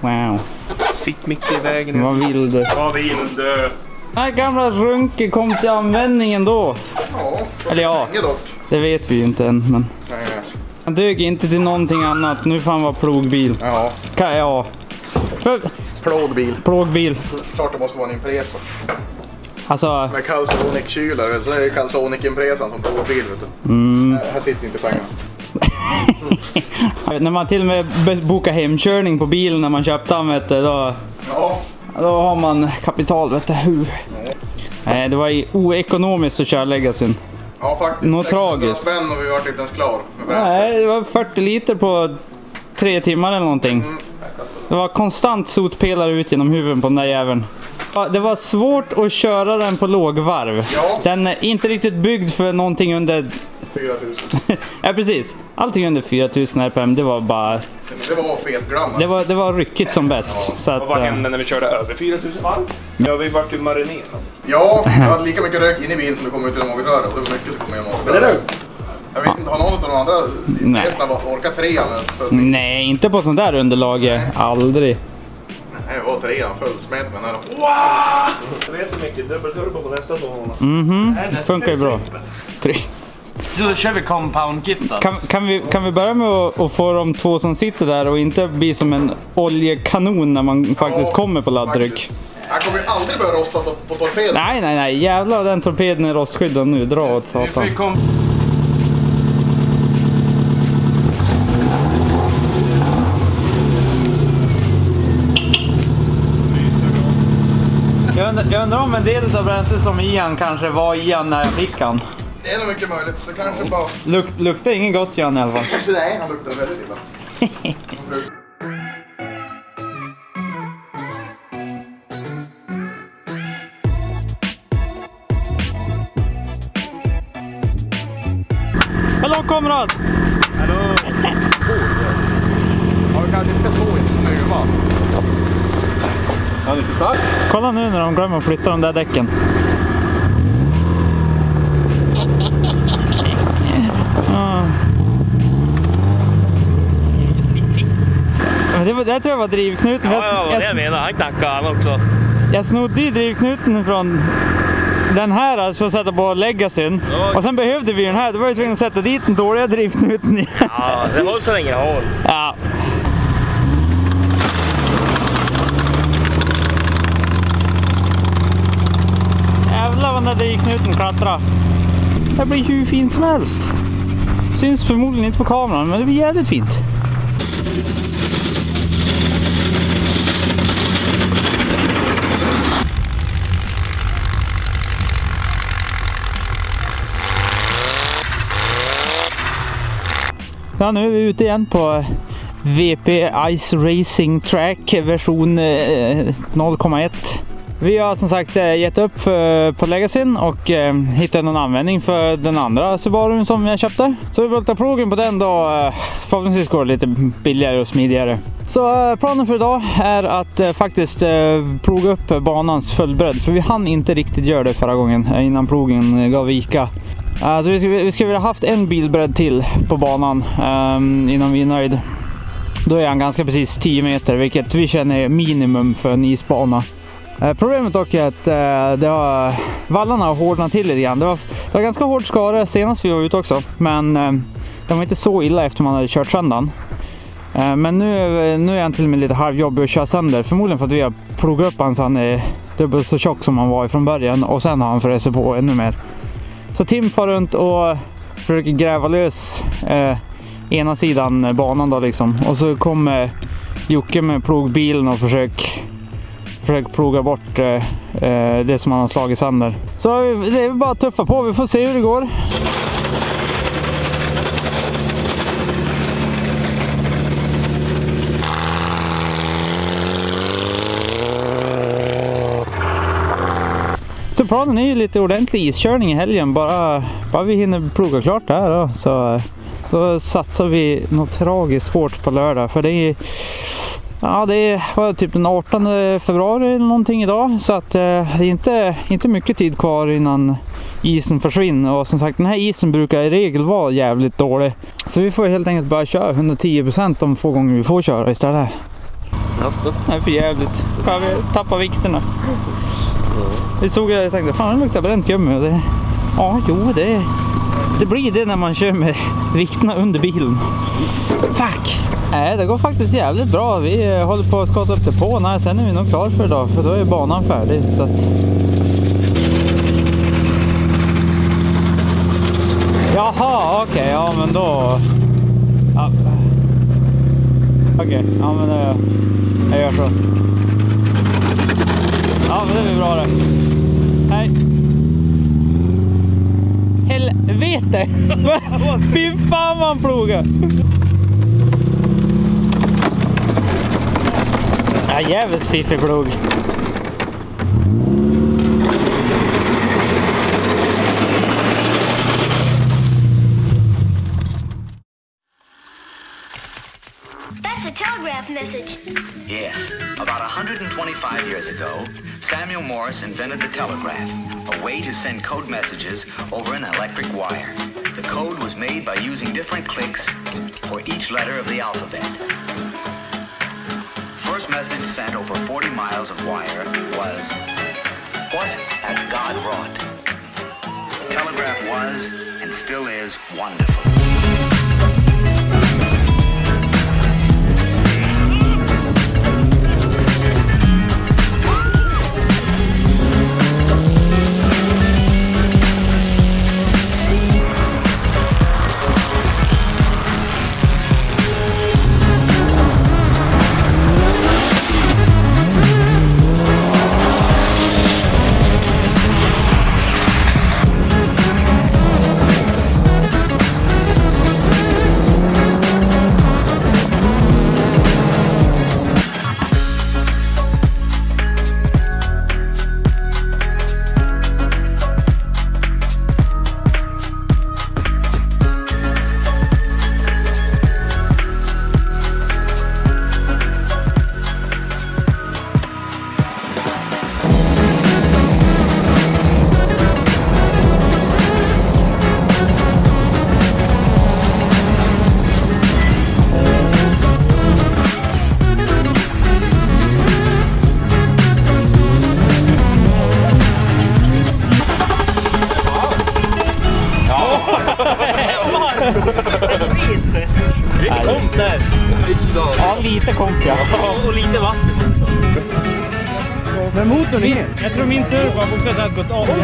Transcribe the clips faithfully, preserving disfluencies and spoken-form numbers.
Wow. Fick mycket i vägen. Vad vill du? Vad vill du? Den här gamla runke kom till användning ändå. Ja, Eller ja, länge dock. det vet vi ju inte än. Men Nej. han dög inte till någonting annat. Nu får han vara plogbil. Ja, Ka ja. För, plågbil. plogbil. Klart det måste vara en Impresa. Alltså, Med Calsonic-kylar, så är det Calsonic-Impresan som plågbil, vet du. mm. Här sitter inte pengarna. när man till och med bokar hemkörning på bilen när man köpte den, vet du, då, Ja. då har man kapital, vet du. Nej, det var ju oekonomiskt att köra Legacyn. Ja, faktiskt. Något tragiskt. Spänn och vi var inte ens klar med bränsle. Nej, det var fyrtio liter på tre timmar eller någonting. Mm. Det var konstant sotpelare ut genom huvudet på den där jäveln. Ja, det var svårt att köra den på lågvarv. Ja. Den är inte riktigt byggd för någonting under... fyra tusen. Ja, precis. Allting under fyra tusen R P M, det var bara... Det var fetglamma. Det var, det var ryckigt som bäst. Ja. Så att, Och vad eh, hände när vi körde över fyra tusen varv? Ja, vi vart ju marinerade. Ja, jag hade lika mycket rök in i bilen som det kom ut i magröret. Det var mycket som kom i magröret. Jag vet inte, har någon av de andra Nej. resten orkat trean? nej, inte på sånt där underlag. Aldrig. Nej, jag var trean fullsmet med den här. Jag vet inte mycket, dubbelturbo på nästa sån. Mhm, funkar ju bra. Tre. Då kör vi compound kit då. Kan, kan, vi, kan vi börja med att, att få de två som sitter där och inte bli som en oljekanon när man faktiskt Ja, kommer på laddtryck? Han kommer ju aldrig börja rosta på torpeden. Nej, nej, nej. Jävlar, den torpeden är rostskyddad nu. Dra åt satan. Vi kom... Jag undrar, jag undrar om en del av bränslet som Ian kanske var Ian när jag fick han. Det är nog mycket möjligt. Det kanske bara... Luk, luktar ingen gott Ian i alla fall. Nej, han luktar väldigt illa. Hallå kamrat! Hallå! Ja, vi kanske inte ska stå i snuva. Han är inte stark. Kolla nu när de glömmer att flytta de där däcken. Ah. Men det, var, det tror jag var drivknuten. Ja, ja, vad jag, det jag menar. Han knackade han också. jag snodde ju drivknuten från den här alltså, för att sätta på Legacyn. Ja. Och sen behövde vi den här. Då var jag tvungen att sätta dit den dåliga drivknuten i. Ja, det håller så länge det håller. Ja. Jävlar vad den där drivknuten klättrar. Det blir hur fint som helst. Syns förmodligen inte på kameran, men det blir jävligt fint. Ja, nu är vi ute igen på V P Ice Racing Track version eh, noll komma ett. Vi har som sagt eh, gett upp för, på Legacyn och eh, hittat någon användning för den andra Subarun som jag köpte. Så vi vill ta plogen på den då, eh, förhoppningsvis går det lite billigare och smidigare. Så eh, planen för idag är att eh, faktiskt eh, ploga upp banans fullbredd, för vi hann inte riktigt göra det förra gången eh, innan plogen eh, gav vika. Alltså vi, ska, vi ska vilja haft en bilbredd till på banan um, innan vi är nöjd. Då är han ganska precis tio meter, vilket vi känner är minimum för en isbana. Uh, problemet dock är att uh, det har, vallarna har hårdnat till lite grann. Det var, det var ganska hård skara senast vi var ute också, men uh, det var inte så illa efter man hade kört söndagen. Uh, men nu, nu är han till och med lite halvjobbig att köra sönder, förmodligen för att vi har plogat upp han så han är dubbelt så tjock som han var ifrån början, och sen har han fräst på ännu mer. Så Tim far runt och försöker gräva lös eh, ena sidan banan då liksom. Och så kommer Jocke med plogbilen och försöker försök ploga bort eh, det som han har slagit sönder. Så det är bara att tuffa på, vi får se hur det går. Så planen är ju lite ordentlig iskörning i helgen, bara, bara vi hinner ploga klart där då, så då satsar vi något tragiskt hårt på lördag, för det är, ja, det är typ den artonde februari eller någonting idag, så att eh, det är inte, inte mycket tid kvar innan isen försvinner, och som sagt den här isen brukar i regel vara jävligt dålig, så vi får helt enkelt bara köra hundratio procent de få gånger vi får köra istället. Alltså. Det är för jävligt. Fan, vi tappar vikterna. Vi såg jag tänkte, fan det luktar bränt gummi. Och det, ja, jo det, det blir det när man kör med vikterna under bilen. Fuck! Nej, det går faktiskt jävligt bra. Vi håller på att skata upp det på. Nej, sen är vi nog klar för idag. För då är banan färdig. Så att... Jaha, okej. Okay, ja, men då... Ja. Okej, okay, ja men det... Jag gör så. Ja, men det blir bra det. Hej. Helvete! Fy fan man plogar! Ja, jävligt fiffig plog. That's a telegraph message. Yes. About one hundred twenty-five years ago, Samuel Morse invented the telegraph, a way to send code messages over an electric wire. The code was made by using different clicks for each letter of the alphabet. First message sent over forty miles of wire was, "What has God wrought?" The telegraph was, and still is, wonderful. Lite komp där. Ja, lite komp ja. Och lite vatten också. Men motorn är... Jag tror min turbo har också hade gått av.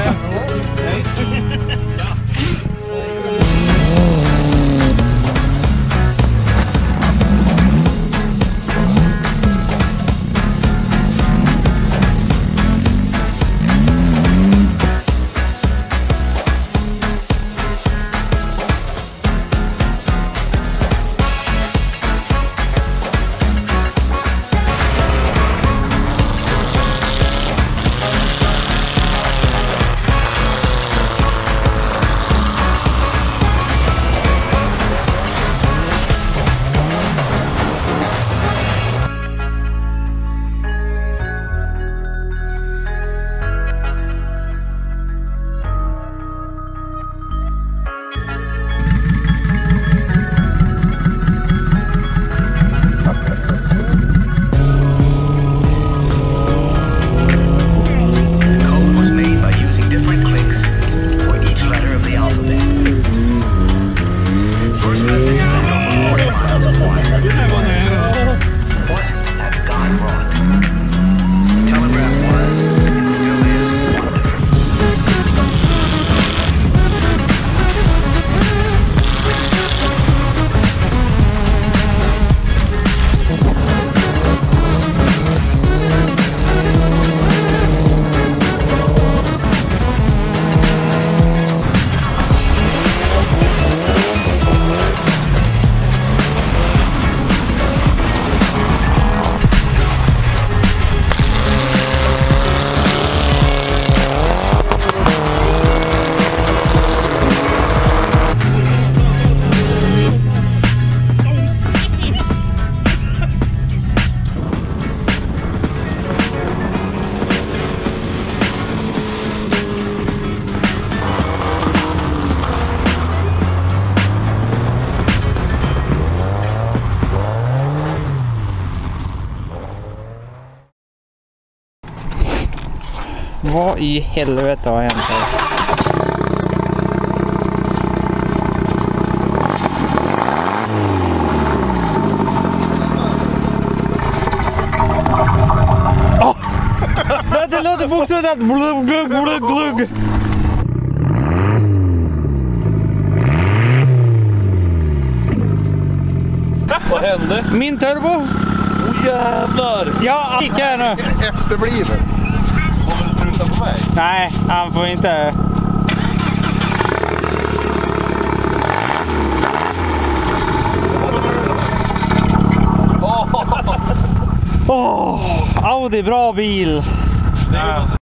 Vad i helvete har hänt här? Det låter bokstavligt glugg, glugg, glugg, glugg. Vad hände? Min turbo. Åh jävlar! Ja, gick här nu. Efterbliven. Kommer du pruta på mig? Nej, han får inte. Åh, oh, Audi, bra bil. Det är